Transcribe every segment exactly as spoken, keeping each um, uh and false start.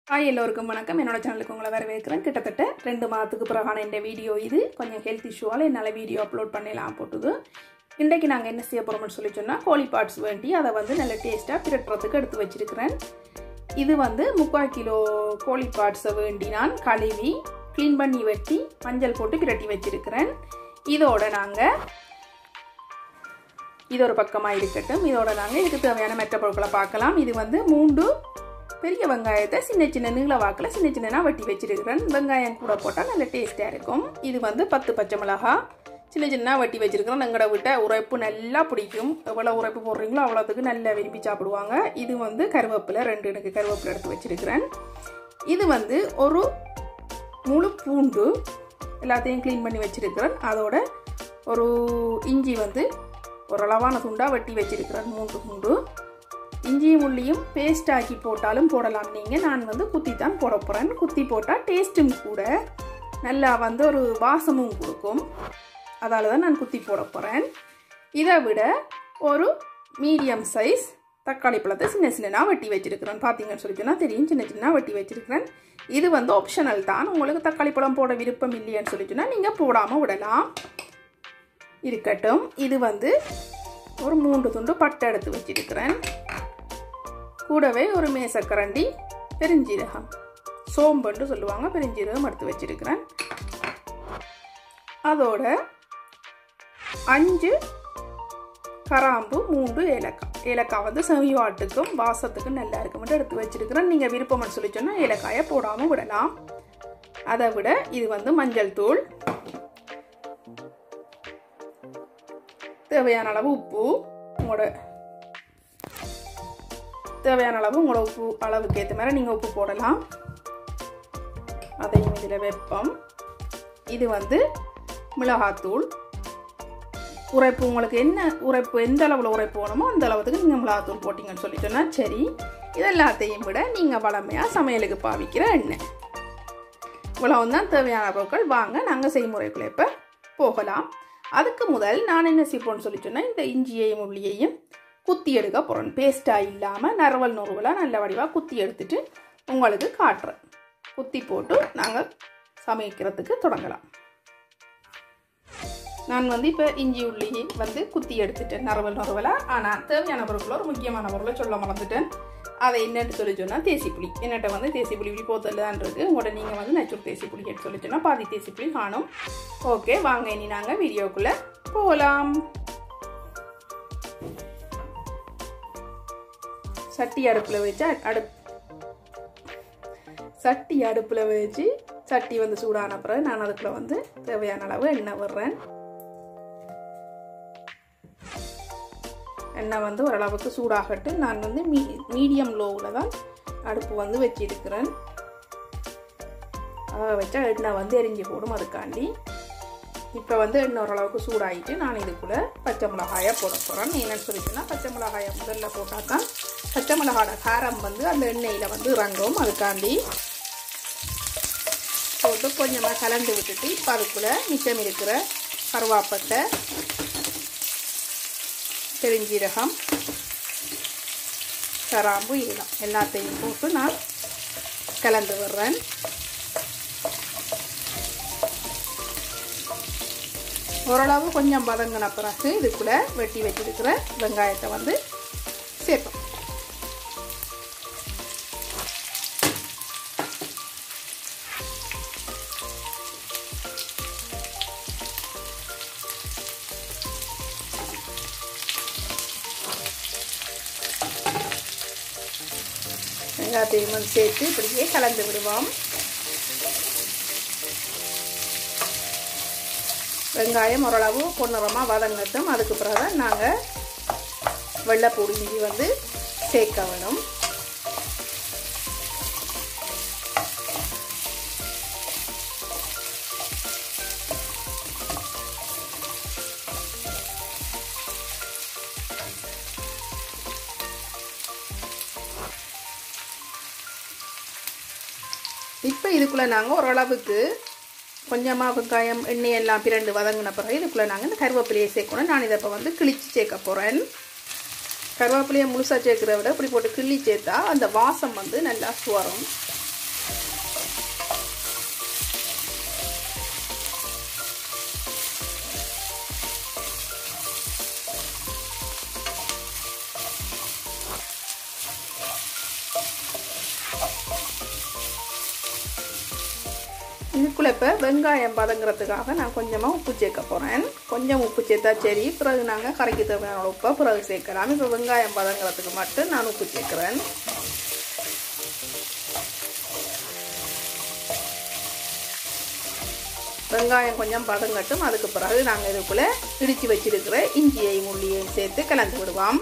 Hi எல்லோருக்கும் வணக்கம். என்னோட சேனலுக்கு உங்களை வரவேற்கிறேன். கிட்டத்தட்ட ரெண்டு மாதத்துக்கு பிறகான இந்த வீடியோ இது. கொஞ்சம் ஹெல்த் இஷ்யூவால் என்னால் வீடியோ அப்லோட் பண்ணலாம் போட்டுது. இன்றைக்கு நாங்கள் என்ன செய்ய போகிறோம்னு சொல்லி சொன்னால், கோழி பார்ட்ஸ் வேண்டி அதை வந்து நல்ல டேஸ்ட்டாக பிரட்டுறதுக்கு எடுத்து வச்சிருக்கிறேன். இது வந்து முக்கால் கிலோ கோழி பார்ட்ஸை வேண்டி நான் கழுவி க்ளீன் பண்ணி வெட்டி மஞ்சள் போட்டு பிரட்டி வச்சிருக்கிறேன். இதோட நாங்கள் இது ஒரு பக்கமாக இருக்கட்டும். இதோட நாங்கள் இதுக்கு தேவையான மெட்ட பொருட்களை பார்க்கலாம். இது வந்து மூன்று பெரிய வெங்காயத்தை சின்ன சின்ன நீள வாக்கில் சின்ன சின்னனா வெட்டி வச்சிருக்கிறேன். வெங்காயம் கூட போட்டால் நல்ல டேஸ்ட்டாக இருக்கும். இது வந்து பத்து பச்சை மிளகா சின்ன சின்ன வெட்டி வச்சிருக்கிறோம். எங்களோட விட்ட உரைப்பு நல்லா பிடிக்கும். எவ்வளோ உரைப்பு போடுறீங்களோ அவ்வளோத்துக்கு நல்லா விரும்பி சாப்பிடுவாங்க. இது வந்து கருவேப்பிலை, ரெண்டு எனக்கு கருவேப்பிலை எடுத்து வச்சிருக்கிறேன். இது வந்து ஒரு முழு பூண்டு எல்லாத்தையும் க்ளீன் பண்ணி வச்சிருக்கிறேன். அதோட ஒரு இஞ்சி வந்து ஓரளவான துண்டாக வெட்டி வச்சிருக்கிறேன். மூன்று துண்டு இஞ்சியும் உள்ளியும் பேஸ்ட் ஆக்கி போட்டாலும் போடலாம். நீங்கள் நான் வந்து குத்தி தான் போட போகிறேன். குத்தி போட்டால் டேஸ்ட்டும் கூட நல்லா வந்து ஒரு வாசமும் கொடுக்கும். அதால் தான் நான் குத்தி போட போகிறேன். இதை விட ஒரு மீடியம் சைஸ் தக்காளி பழத்தை சின்ன சின்னனா வெட்டி வச்சிருக்கிறேன். பார்த்தீங்கன்னு சொல்லி சொன்னால் தெரியும், சின்ன சின்ன வெட்டி வச்சிருக்கிறேன். இது வந்து ஆப்ஷனல் தான். உங்களுக்கு தக்காளி பழம் போட விருப்பம் இல்லையான்னு சொல்லி சொன்னால் நீங்கள் போடாமல் விடலாம், இருக்கட்டும். இது வந்து ஒரு மூன்று துண்டு பட்டை எடுத்து வச்சிருக்கிறேன். கூடவே ஒரு மேசக்கரண்டி பெருஞ்சீரகம், சோம்புன்னு சொல்லுவாங்க, பெருஞ்சீரகம் எடுத்து வச்சிருக்கிறேன். அதோட அஞ்சு கராம்பு, மூன்று ஏலக்காய். ஏலக்காய் வந்து செவிவாட்டுக்கும் வாசத்துக்கும் நல்லா இருக்கும் எடுத்து வச்சிருக்கிறேன். நீங்கள் விருப்பம்னு சொல்லி சொன்னால் ஏலக்காயை போடாமல் விடலாம். அதை விட இது வந்து மஞ்சள் தூள், தேவையான அளவு உப்பு, உங்களோட தேவையான அளவு உங்களோட உப்பு அளவுக்கு ஏற்ற மாதிரி நீங்கள் உப்பு போடலாம். அதையும் இதில் வெப்பம். இது வந்து மிளகாத்தூள். உரைப்பு உங்களுக்கு என்ன உரைப்பு எந்த அளவில் உரைப்பு வேணுமோ அந்த அளவுக்கு நீங்கள் மிளகாத்தூள் போட்டிங்கன்னு சொல்லி சொன்னால் சரி. இதெல்லாத்தையும் விட நீங்கள் வளமையாக சமையலுக்கு பாவிக்கிற எண்ணெய். இவ்வளவு தான் தேவையான பொருட்கள். வாங்க நாங்கள் செய்முறைக்குள்ள இப்போ போகலாம். அதுக்கு முதல் நான் என்ன செய்ப்போன்னு சொல்லி சொன்னால், இந்த இஞ்சியையும் உள்ளியையும் குத்தி எடுக்க போகிறேன். பேஸ்ட்டாக இல்லாமல் நரவல் நுறுவலாக நல்ல வடிவாக குத்தி எடுத்துட்டு உங்களுக்கு காட்டுறேன். குத்தி போட்டு நாங்கள் சமைக்கிறதுக்கு தொடங்கலாம். நான் வந்து இப்போ இஞ்சி உள்ளி வந்து குத்தி எடுத்துட்டேன் நரவல் நுறுவலாக. ஆனால் தேவையான பொருட்கள் ஒரு முக்கியமான பொருளை சொல்ல மறந்துட்டேன். அதை என்னென்னு சொல்லி சொன்னால் தேசி புளி. என்னட்ட வந்து தேசி புளி இப்படி போத்தல் தான் இருக்குது. உங்களோட நீங்கள் வந்து நச்சூர் தேசி புளி எடுத்து சொல்லி சொன்னால் பாதி தேசி புளி காணும். ஓகே, வாங்க இனி நாங்கள் வீடியோக்குள்ளே போகலாம். சட்டி அடுப்பில் வச்சு அடுப் சட்டி அடுப்பில் வச்சு சட்டி வந்து சூடான பிறகு நான் அதுக்குள்ள வந்து தேவையான அளவு எண்ணெய் விடுறேன். எண்ணெய் வந்து ஓரளவுக்கு சூடாகட்டு. நான் வந்து மீ மீடியம் லோவில் தான் அடுப்பு வந்து வச்சிருக்கிறேன். அதை வச்சா எண்ணெய் வந்து எரிஞ்சு போடும், அதுக்காண்டி. இப்போ வந்து எண்ணெய் ஓரளவுக்கு சூடாகிட்டு நான் இதுக்குள்ளே பச்சை மிளகாயை போட போகிறேன். என்னென்னு சொல்லிட்டுனா, பச்சை மிளகாயை முதல்ல போட்டால் தான் பச்சை மிளகாயோட காரம் வந்து அந்த எண்ணெயில் வந்து இறங்கும். அதுக்காண்டி போட்டு கொஞ்சமாக கலந்து விட்டுட்டு இப்போ அதுக்குள்ளே மிச்சம் இருக்கிற கருவாப்பட்டை, பெருஞ்சீரகம், கராம்பு, ஈரம் எல்லாத்தையும் போட்டு நான் கலந்து விடுறேன். ஓரளவு கொஞ்சம் வதங்கின பிறகு இதுக்குள்ளே வெட்டி வச்சிருக்கிற வெங்காயத்தை வந்து சேர்ப்போம். வெங்காயத்தையும் வந்து சேர்த்து இப்படியே கலந்து விடுவோம். வெங்காயம் ஓரளவு பொன்னிறமாக வதங்கட்டும். அதுக்கு பிறகு நாங்கள் வெள்ளைப்பூடி இஞ்சி வந்து சேர்க்க வேணும். இப்போ இதுக்குள்ளே நாங்கள் ஓரளவுக்கு கொஞ்சமாக வெங்காயம் எண்ணெய் எல்லாம் பிரண்டு வதங்கின பிறகு இதுக்குள்ளே நாங்கள் இந்த கருவேப்பிலையை சேர்க்கணும். நான் இதை இப்போ வந்து கிழிச்சு சேர்க்க போகிறேன். கருவேப்பிலையை முழுசாக சேர்க்கிறத விட இப்படி போட்டு கிள்ளி சேர்த்தா அந்த வாசம் வந்து நல்லா வரும். இதுக்குள்ளே இப்போ வெங்காயம் பதங்கிறதுக்காக நான் கொஞ்சமாக உப்பு சேர்க்க போகிறேன். கொஞ்சம் உப்பு சேர்த்தா சரி, பிறகு நாங்கள் கறிக்கு தேவையான உப்பை பிறகு சேர்க்கலாம். இப்போ வெங்காயம் பதங்கிறதுக்கு மட்டும் நான் உப்பு சேர்க்குறேன். வெங்காயம் கொஞ்சம் பதங்கட்டும். அதுக்கு பிறகு நாங்கள் இதுக்குள்ளே இடித்து வச்சிருக்கிற இஞ்சியையும் உள்ளியையும் சேர்த்து கலந்து விடுவோம்.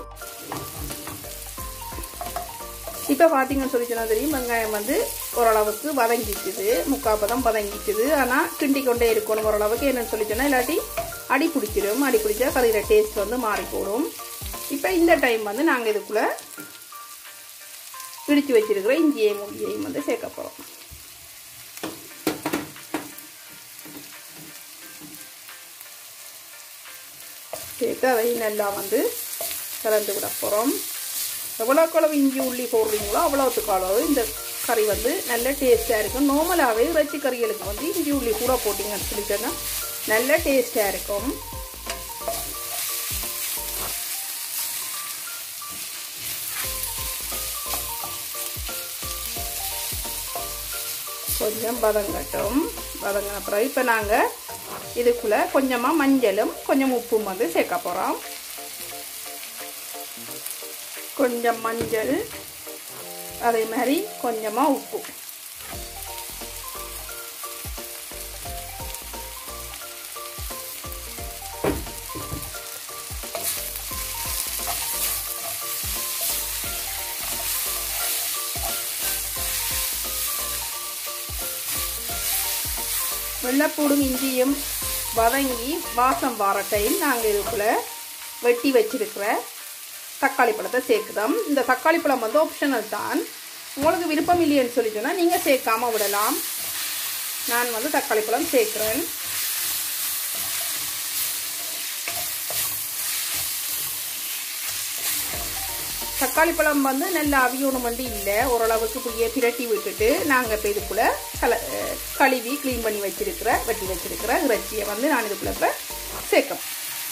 இப்போ பார்த்தீங்கன்னு சொல்லி சொன்னால் தெரியும், வெங்காயம் வந்து ஓரளவுக்கு வதங்கிச்சுது, முக்காப்பதம் வதங்கிச்சுது. ஆனால் கிண்டி கொண்டே இருக்கணும் ஓரளவுக்கு. என்னன்னு சொல்லி சொன்னால் இல்லாட்டி அடி பிடிச்சிடும். அடி பிடிச்சா கறியில டேஸ்ட் வந்து மாறி போடும். இப்போ இந்த டைம் வந்து நாங்கள் இதுக்குள்ளே இடித்து வச்சிருக்கிற இஞ்சியையும் உள்ளியையும் வந்து சேர்க்க போகிறோம். சேர்த்து அதையும் நல்லா வந்து கலந்து விட போகிறோம். எவ்வளோக்கு அளவு இஞ்சி உள்ளி போடுறீங்களோ அவ்வளோத்துக்கு அளவு இந்த கறி வந்து நல்ல டேஸ்ட்டாக இருக்கும். நார்மலாகவே இறைச்சி கறிகளுக்கு வந்து இஞ்சி உள்ளி கூட போட்டிங்கன்னு சொல்லி சொன்னால் நல்ல டேஸ்ட்டாக இருக்கும். கொஞ்சம் பதங்கட்டும். பதங்கின பிறகு இப்போ நாங்கள் இதுக்குள்ளே கொஞ்சமாக மஞ்சளும் கொஞ்சம் உப்பும் வந்து சேர்க்க போகிறோம். கொஞ்சம் மஞ்சள், அதே மாதிரி கொஞ்சமாக உப்பு. வெள்ளைப்பூடும் இஞ்சியும் வதங்கி வாசம் வர டைம் நாங்கள் இதுக்குள்ளே வெட்டி வச்சிருக்கிற தக்காளி பழத்தை சேர்க்குதோம். இந்த தக்காளி பழம் வந்து ஆப்ஷனல் தான். உங்களுக்கு விருப்பம் இல்லைன்னு சொல்லி சொன்னால் நீங்கள் சேர்க்காம விடலாம். நான் வந்து தக்காளி பழம் சேர்க்குறேன். தக்காளி பழம் வந்து நல்ல அவியணும் வந்து இல்லை, ஓரளவுக்கு புளியை பிரட்டி விட்டுட்டு நாங்கள் இப்போ இதுக்குள்ளே கல கழுவி க்ளீன் பண்ணி வச்சிருக்கிற வெட்டி வச்சிருக்கிற இறைச்சியை வந்து நான் இதுக்குள்ளே இப்போ சேர்க்கணும்.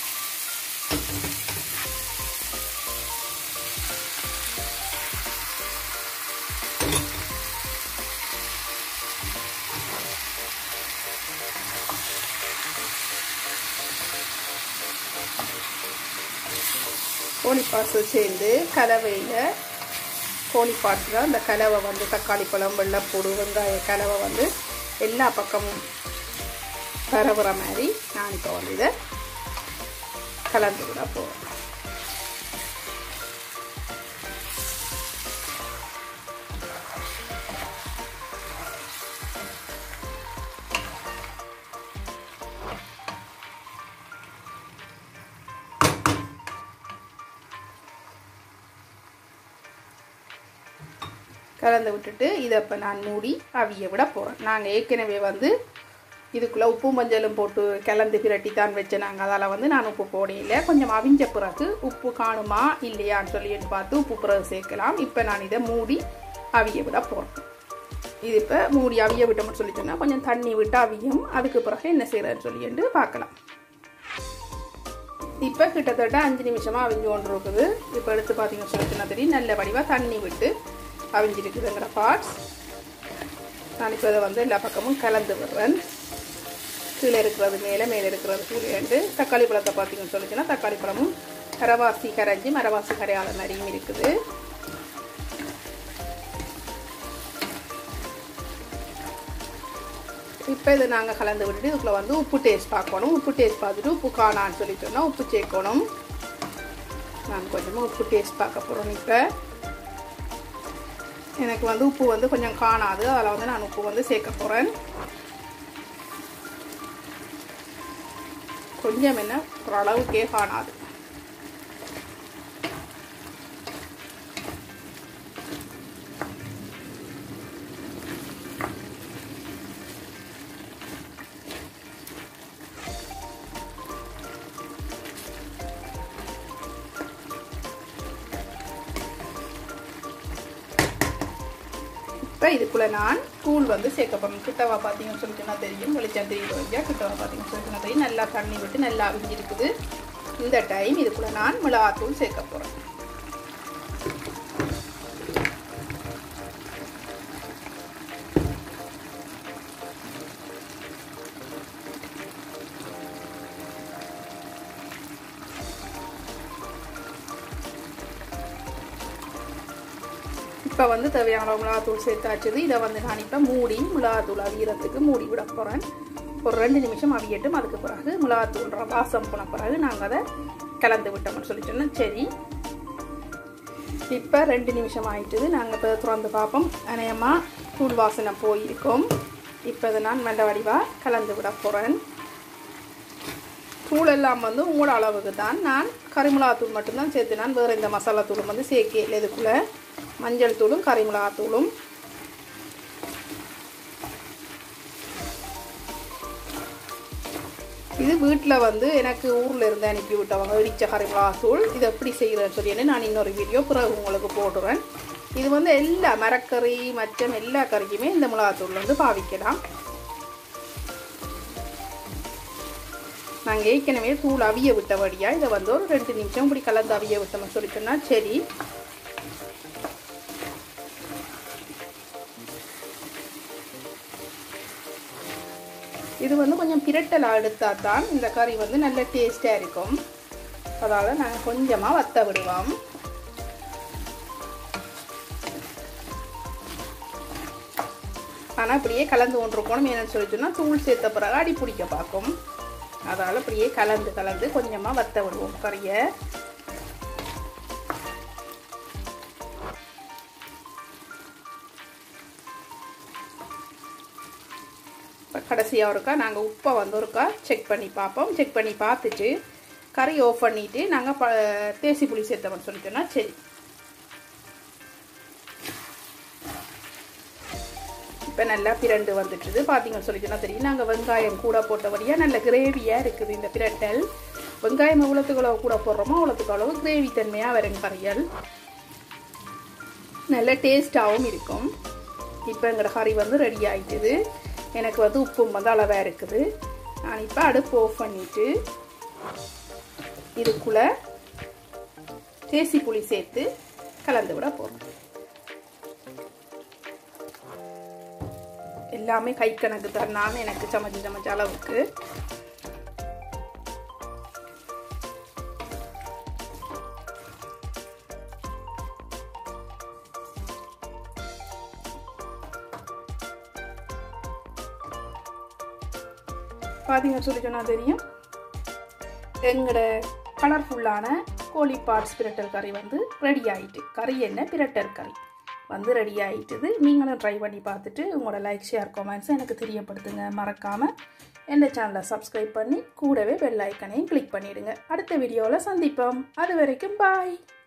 கோழிப்பாசு சேர்ந்து கலவையில் கோழிப்பாசில் அந்த கலவை வந்து தக்காளி பழம், வெள்ளைப்பூடு, வெங்காய கலவை வந்து எல்லா பக்கமும் பரவுற மாதிரி நான் இப்போ வந்து இதை கலந்து விட போகிறேன். கலந்து விட்டுட்டு இதை இப்போ நான் மூடி அவிய விட போகிறேன். நாங்கள் ஏற்கனவே வந்து இதுக்குள்ளே உப்பு மஞ்சளும் போட்டு கலந்து பிரட்டி தான் வச்சேன். நாங்கள் அதால் வந்து நான் உப்பு போடையில கொஞ்சம் அவிஞ்ச பிறகு உப்பு காணுமா இல்லையான்னு சொல்லிட்டு பார்த்து உப்பு பிறகு சேர்க்கலாம். இப்போ நான் இதை மூடி அவிய விட போகிறேன். இது இப்போ மூடி அவிய விட்டோம்னு சொல்லி சொன்னால் கொஞ்சம் தண்ணி விட்டு அவியும். அதுக்கு பிறகு என்ன செய்கிறேன்னு சொல்லிட்டு பார்க்கலாம். இப்போ கிட்டத்தட்ட அஞ்சு நிமிஷமாக அவிஞ்சு கொண்டு இருக்குது. இப்போ எடுத்து பார்த்தீங்கன்னு சொல்லி சொன்னால் தெரியும், நல்ல வடிவாக தண்ணி விட்டு அவிஞ்சிருக்குதுங்கிற பார்ட்ஸ். நான் இப்போ இதை வந்து எல்லா பக்கமும் கலந்து விடுறேன். கீழே இருக்கிறது மேலே, மேலே இருக்கிறது கீழேண்டு. தக்காளி பழத்தை பார்த்தீங்கன்னு சொல்லிச்சுன்னா தக்காளி பழமும் கரவாசி கரைஞ்சி மரவாசி கரையாள நிறையும் இருக்குது. இப்போ இதை நாங்கள் கலந்து விட்டுட்டு இதுக்குள்ளே வந்து உப்பு டேஸ்ட் பார்க்கணும். உப்பு டேஸ்ட் பார்த்துட்டு உப்பு காணான்னு சொல்லி சொன்னால் உப்பு சேர்க்கணும். நான் கொஞ்சமாக உப்பு டேஸ்ட் பார்க்க போகிறோம். இப்போ எனக்கு வந்து உப்பு வந்து கொஞ்சம் காணாது, அதில் வந்து நான் உப்பு வந்து சேர்க்க போகிறேன். கொஞ்சம் என்ன ஓரளவுக்கே காணாது. இப்போ இதுக்குள்ளே நான் தூள் வந்து சேர்க்க போகிறேன். கிட்டவா பார்த்தீங்கன்னு சொல்லிட்டுனா தெரியும், வெளிச்சம் தெரியுது வையா. கிட்டவா பார்த்தீங்கன்னு சொல்லிட்டுனா தெரியும், நல்லா தண்ணி விட்டு நல்லா அவிஞ்சிருக்குது. இந்த டைம் இதுக்குள்ளே நான் மிளகாத்தூள் சேர்க்க போகிறேன். இப்போ வந்து தேவையான மிளகாத்தூள் சேர்த்தாச்சுது. இதை வந்து நான் இப்போ மூடி மிளகாத்தூள் அவியறதுக்கு மூடி விட போகிறேன். ஒரு ரெண்டு நிமிஷம் அவியட்டும். அதுக்கு பிறகு மிளகாத்தூள் வாசம் போன பிறகு நாங்கள் அதை கலந்து விட்டோம்னு சொல்லி சொன்னோம். சரி, இப்போ ரெண்டு நிமிஷம் ஆயிட்டுது. நாங்கள் இப்போ திறந்து பார்ப்போம். அநேகமாக தூள் வாசனை போயிருக்கோம். இப்போ இதை நான் மெல்ல வடிவாக கலந்து விட போகிறேன். தூள் எல்லாம் வந்து உங்களோட அளவுக்கு தான். நான் கறிமிளகாத்தூள் மட்டும்தான் சேர்த்து, நான் வேறு இந்த மசாலா தூளும் வந்து சேர்க்கல. இதுக்குள்ளே மஞ்சள் தூளும் கறிமிளகாத்தூளும் இது வீட்டில் வந்து எனக்கு ஊரில் இருந்து அனுப்பி விட்டவங்க இடித்த கறிமிளகாத்தூள். இது எப்படி செய்கிறேன்னு சொல்லி நான் இன்னொரு வீடியோ பிறகு உங்களுக்கு போடுறேன். இது வந்து எல்லா மரக்கறி மற்றும் எல்லா கறிக்குமே இந்த மிளகாத்தூள் வந்து பாவிக்கலாம். நாங்கள் ஏற்கனவே தூள் அவிய விட்டபடியாக இதை வந்து ஒரு ரெண்டு நிமிஷம் இப்படி கலந்து அவிய விட்டோம்னு சொல்லி சொன்னால் சரி. இது வந்து கொஞ்சம் பிரட்டலாக எடுத்தால் தான் இந்த கறி வந்து நல்ல டேஸ்டாக இருக்கும். அதால் நாங்கள் கொஞ்சமாக வத்த விடுவோம். ஆனால் இப்படியே கலந்து கொண்டிருக்கணும். என்னென்னு சொல்லி சொன்னால் தூள் சேர்த்த பிறகு அடி பிடிக்க பார்க்கும். அதால் இப்படியே கலந்து கலந்து கொஞ்சமாக வத்த விடுவோம் கறியை. இப்போ கடைசியாக ஒருக்கா நாங்கள் உப்பை வந்து ஒருக்கா செக் பண்ணி பார்ப்போம். செக் பண்ணி பார்த்துட்டு கறி ஆஃப் பண்ணிவிட்டு நாங்கள் ப தேசி புளி சேர்த்தோம்னு சொல்லிட்டோம்னா சரி. இப்போ நல்லா பிரண்டு வந்துட்டுது. பார்த்தீங்கன்னு சொல்லிட்டோன்னா தெரியும். நாங்கள் வெங்காயம் கூட போட்டபடியாக நல்ல கிரேவியாக இருக்குது இந்த பிரட்டல். வெங்காயம் எவ்வளோத்துக்கு அளவு கூட போடுறோமோ அவ்வளோத்துக்கு அளவு கிரேவி தன்மையாக வரும் கறியல். நல்ல டேஸ்ட்டாகவும் இருக்கும். இப்போ எங்களோட கறி வந்து ரெடி ஆகிட்டுது. எனக்கு வந்து உப்பும் வந்து அளவாக இருக்குது. நான் இப்போ அடுப்பு ஆஃப் பண்ணிவிட்டு இதுக்குள்ளே தேசி புளி சேர்த்து கலந்து விட போகிறோம். எல்லாமே கை கணக்கு தான். நான் எனக்கு சமைச்சு சமைச்ச அளவுக்கு பார்த்தீங்கன்னு சொல்லி சொன்னால் தெரியும். எங்களோட கலர்ஃபுல்லான கோழி பார்ட்ஸ் பிரட்டல் கறி வந்து ரெடி ஆகிட்டு. கறி என்ன பிரட்டல் கறி வந்து ரெடி ஆகிட்டுது. நீங்களும் ட்ரை பண்ணி பார்த்துட்டு உங்களோட லைக் ஷேர் கமெண்ட்ஸை எனக்கு தெரியப்படுத்துங்க. மறக்காமல் எந்த சேனலை சப்ஸ்கிரைப் பண்ணி கூடவே பெல் ஐக்கனையும் கிளிக் பண்ணிவிடுங்க. அடுத்த வீடியோவில் சந்திப்போம். அது வரைக்கும் பாய்.